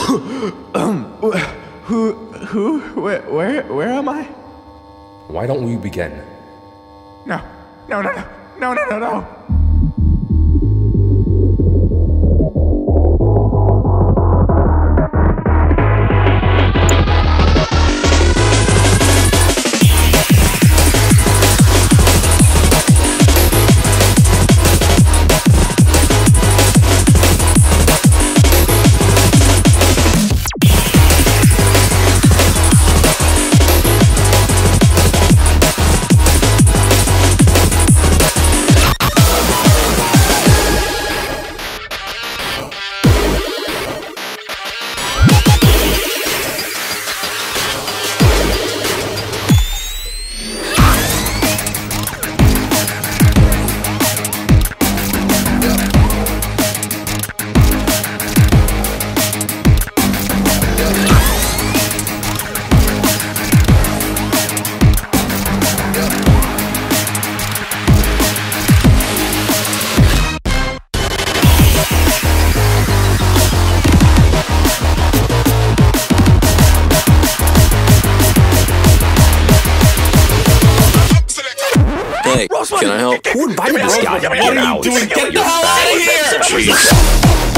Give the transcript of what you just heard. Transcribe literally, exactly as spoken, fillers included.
um, who, who, where, where, where am I? Why don't we begin? No, no, no, no, no, no, no, no. Hey, can I help? Who invited this guy? What are you doing? Get the hell out of here! Jeez.